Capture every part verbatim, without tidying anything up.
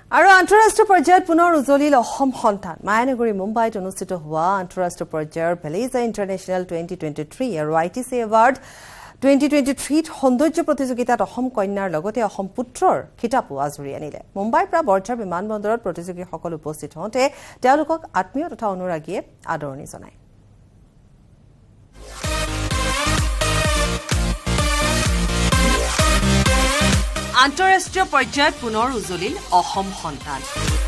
আৰু আন্তঃৰাষ্ট্ৰীয় পৰ্যায়ত পুনৰ উজলিল অসম সন্তান মায়ানগৰী মুম্বাইত অনুষ্ঠিত হোৱা আন্তঃৰাষ্ট্ৰীয় পৰ্যায়ৰ Beleza international twenty twenty three আৰু I T C award twenty twenty থ্ৰীত সৌন্দৰ্য প্ৰতিযোগিতাত অসম কন্যাৰ লগতে অসম পুত্ৰৰ খিতাপো আজৰি আনিলে মুম্বাইৰ পৰা বৰঝাৰ বিমানবন্দৰত প্ৰতিযোগীসকল উপস্থিত হওঁতে তেওঁলোকক আত্মীয় তথা অনুৰাগীয়ে আদৰণি জনায় আন্তঃৰাষ্ট্ৰীয় পৰ্যায়ত পুনৰ উজলিল অসম সন্তান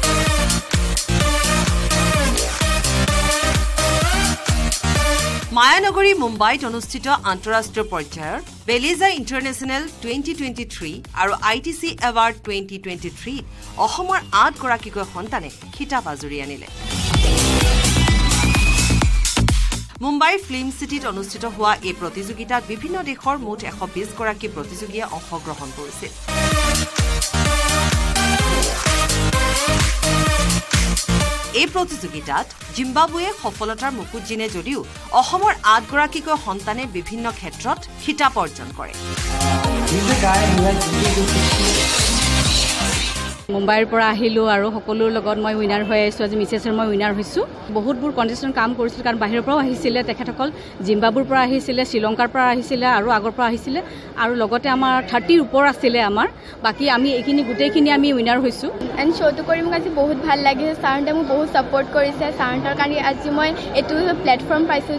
মায়ানগৰী মুম্বাইত অনুষ্ঠিত আন্তঃৰাষ্ট্ৰীয় পৰ্যায়ৰ Beleza international twenty twenty three আৰু I T C award twenty twenty থ্ৰীত অসমৰ আঠগৰাকীকৈ সন্তানে খিতাপ আজৰি আনিলে মুম্বাইৰ ফিল্ম চিটিত অনুষ্ঠিত হোৱা এই প্ৰতিযোগিতাত বিভিন্ন দেশৰ মুঠ এশ বিশ গৰাকী প্ৰতিযোগীয়ে অংশগ্ৰহণ কৰিছিল এই প্ৰতিযোগিতাত জিম্বাবুৱে সফলতাৰ মুকুট জিনে যদিও অসমৰ আঠগৰাকীকৈ সন্তানে বিভিন্ন ক্ষেত্ৰত খিতাপ অৰ্জন কৰে মুম্বাইৰ পৰা আহিলো আৰু সকলোৰ লগত মই উইনাৰ হৈ আছো আজি মিছেছৰ মই উইনাৰ হৈছো বহুতবোৰ কণ্টেষ্টেণ্ট কাম কৰিছিল কাৰণ বাহিৰৰ পৰাও আহিছিলে তেখেতসকল জিম্বাবুৰ পৰা আহিছিলে শ্ৰীলংকাৰ পৰা আহিছিলে আৰু আগৰ পৰা আহিছিলে আৰু লগতে আমাৰ থাৰ্টিৰ ওপৰ আছিলে আমাৰ বাকি আমি এইখিনি গোটেইখিনি আমি উইনাৰ হৈছো এণ্ড শ্ব'টো কৰি মোক আজি বহুত ভাল লাগিছে ছাৰহঁতে মোক বহুত ছাপোৰ্ট কৰিছে ছাৰহঁতৰ কাৰণে আজি মই এইটো প্লেটফৰ্ম পাইছো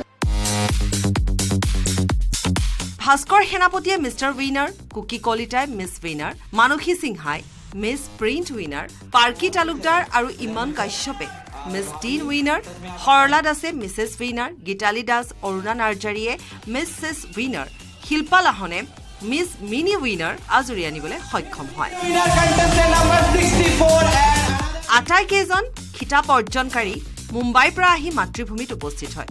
ভাস্কৰ সেনাপতিয়ে মিষ্টাৰ উইনাৰ কুকি কলিতাই মিছ উইনাৰ মানসী সিংহাই Miss print winner Parki Talukdar আৰু ইমন কাশ্যপে মিছ টিন উইনাৰ হৰলা দাসে মিছেছ উইনাৰ গীতালী দাস অৰুণা নাৰ্জাৰীয়ে মিছেছ উইনাৰ শিল্পা লাহনে মিছ মিনি উইনাৰ আজৰি আনিবলৈ সক্ষম হয় আটাইকেইজন খিতাপ অৰ্জনকাৰী মুম্বাইৰ পৰা আহি মাতৃভূমিত উপস্থিত হয়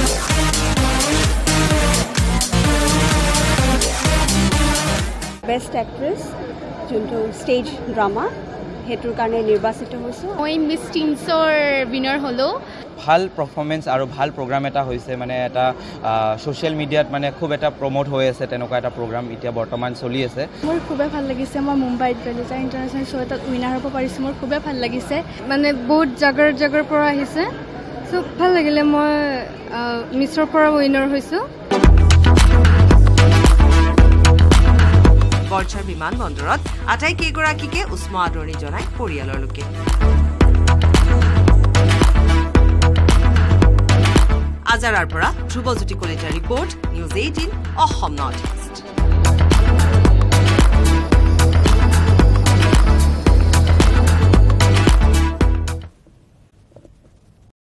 বেষ্ট এক্ট্ৰেছ যোনটো ষ্টেজ ড্ৰামা হেতুৰ কাৰণে নিৰ্বাচিত হৈছো মই মিছ টিনছৰ উইনাৰ হলো ভাল পাৰফৰ্মেন্স আৰু ভাল প্ৰগ্ৰাম এটা হৈছে মানে এটা সোশ্যাল মিডিয়াত মানে খুব এটা প্ৰমোট হৈ আছে তেনেকুৱা এটা প্ৰগ্ৰাম এতিয়া বৰ্তমান চলি আছে মোৰ খুবেই ভাল লাগিছে মই মুম্বাইত বেলেজা ইণ্টাৰনেশ্যনেল শ্ব' এটাত উইনাৰ হ'ব পাৰিছোঁ মোৰ খুবেই ভাল লাগিছে মানে বহুত জাগাৰ জাগাৰ পৰা আহিছে চ' ভাল লাগিলে মই মিছৰ পৰা উইনাৰ হৈছোঁ বৰঝাৰ বিমানবন্দৰত আটাইকেইগৰাকীকে উষ্ম আদৰণি জনায় পৰিয়ালৰ লোকে আজাৰাৰ পৰা ধ্ৰুৱজ্যোতি কলিতাৰ report news eighteen Assam North east